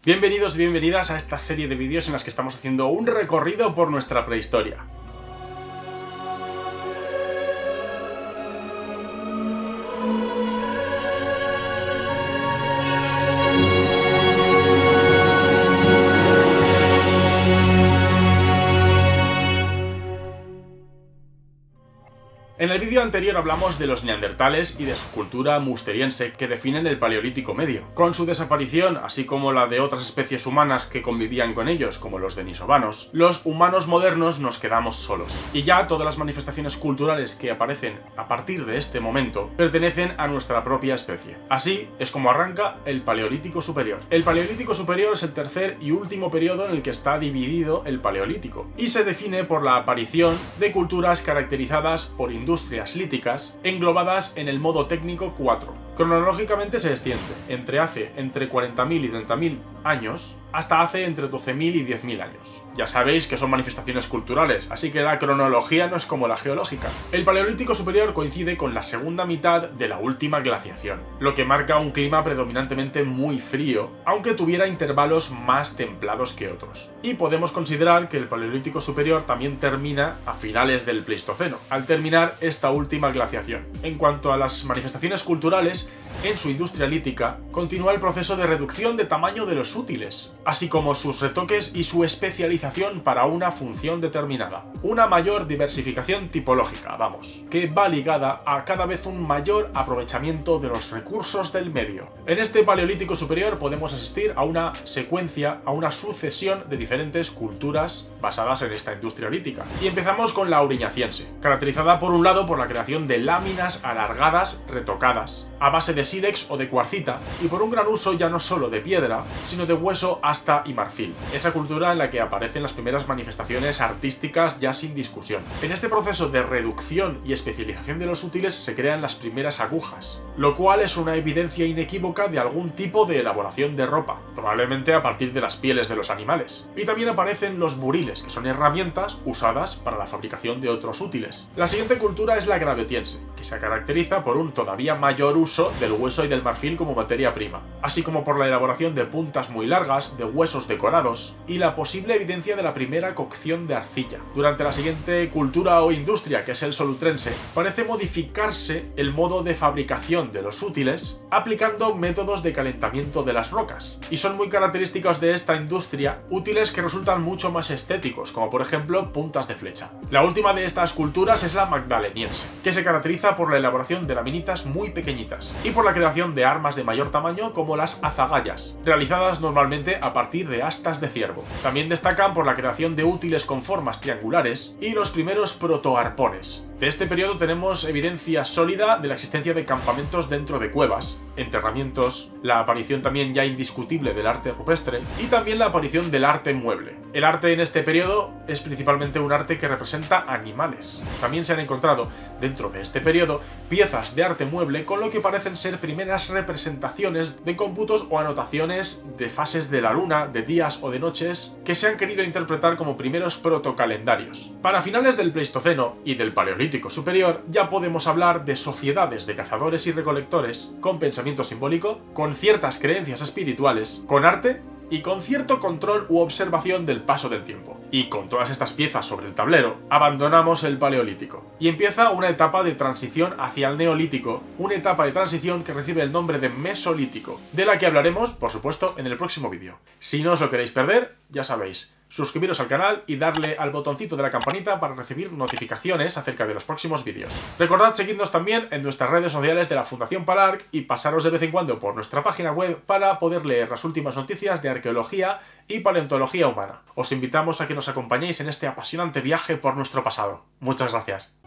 Bienvenidos y bienvenidas a esta serie de vídeos en las que estamos haciendo un recorrido por nuestra prehistoria. En el vídeo anterior hablamos de los neandertales y de su cultura musteriense que definen el Paleolítico Medio. Con su desaparición, así como la de otras especies humanas que convivían con ellos, como los denisovanos, los humanos modernos nos quedamos solos. Y ya todas las manifestaciones culturales que aparecen a partir de este momento pertenecen a nuestra propia especie. Así es como arranca el Paleolítico Superior. El Paleolítico Superior es el tercer y último periodo en el que está dividido el Paleolítico, y se define por la aparición de culturas caracterizadas por industrias líticas englobadas en el modo técnico 4. Cronológicamente se extiende entre 40.000 y 30.000 años hasta hace entre 12.000 y 10.000 años. Ya sabéis que son manifestaciones culturales, así que la cronología no es como la geológica. El Paleolítico Superior coincide con la segunda mitad de la última glaciación, lo que marca un clima predominantemente muy frío, aunque tuviera intervalos más templados que otros. Y podemos considerar que el Paleolítico Superior también termina a finales del Pleistoceno, al terminar esta última glaciación. En cuanto a las manifestaciones culturales, en su industria lítica continúa el proceso de reducción de tamaño de los útiles, así como sus retoques y su especialización para una función determinada. Una mayor diversificación tipológica, que va ligada a cada vez un mayor aprovechamiento de los recursos del medio. En este Paleolítico Superior podemos asistir a una secuencia, a una sucesión de diferentes culturas basadas en esta industria lítica. Y empezamos con la auriñaciense, caracterizada por un lado por la creación de láminas alargadas retocadas, a base de sílex o de cuarcita, y por un gran uso ya no solo de piedra, sino de hueso, asta y marfil. Esa cultura en la que aparecen las primeras manifestaciones artísticas ya sin discusión. En este proceso de reducción y especialización de los útiles se crean las primeras agujas, lo cual es una evidencia inequívoca de algún tipo de elaboración de ropa, probablemente a partir de las pieles de los animales. Y también aparecen los buriles, que son herramientas usadas para la fabricación de otros útiles. La siguiente cultura es la graviotiense, que se caracteriza por un todavía mayor uso del hueso y del marfil como materia prima, así como por la elaboración de puntas muy largas, de huesos decorados, y la posible evidencia de la primera cocción de arcilla. Durante la siguiente cultura o industria, que es el solutrense, parece modificarse el modo de fabricación de los útiles aplicando métodos de calentamiento de las rocas, y son muy característicos de esta industria útiles que resultan mucho más estéticos, como por ejemplo puntas de flecha. La última de estas culturas es la magdaleniense, que se caracteriza por la elaboración de laminitas muy pequeñitas y por la creación de armas de mayor tamaño como las azagallas, realizadas normalmente a partir de astas de ciervo. También destacan por la creación de útiles con formas triangulares y los primeros protoarpones. De este periodo tenemos evidencia sólida de la existencia de campamentos dentro de cuevas, enterramientos, la aparición también ya indiscutible del arte rupestre y también la aparición del arte mueble. El arte en este periodo es principalmente un arte que representa animales. También se han encontrado dentro de este periodo piezas de arte mueble con lo que parecen ser primeras representaciones de cómputos o anotaciones de fases de la luna, de días o de noches que se han querido interpretar como primeros protocalendarios. Para finales del Pleistoceno y del Paleolítico Superior ya podemos hablar de sociedades de cazadores y recolectores con pensamiento simbólico, con ciertas creencias espirituales, con arte y con cierto control u observación del paso del tiempo. Y con todas estas piezas sobre el tablero, abandonamos el Paleolítico. Y empieza una etapa de transición hacia el Neolítico, una etapa de transición que recibe el nombre de Mesolítico, de la que hablaremos, por supuesto, en el próximo vídeo. Si no os lo queréis perder, ya sabéis, suscribiros al canal y darle al botoncito de la campanita para recibir notificaciones acerca de los próximos vídeos. Recordad seguirnos también en nuestras redes sociales de la Fundación Palarc y pasaros de vez en cuando por nuestra página web para poder leer las últimas noticias de arqueología y paleontología humana. Os invitamos a que nos acompañéis en este apasionante viaje por nuestro pasado. Muchas gracias.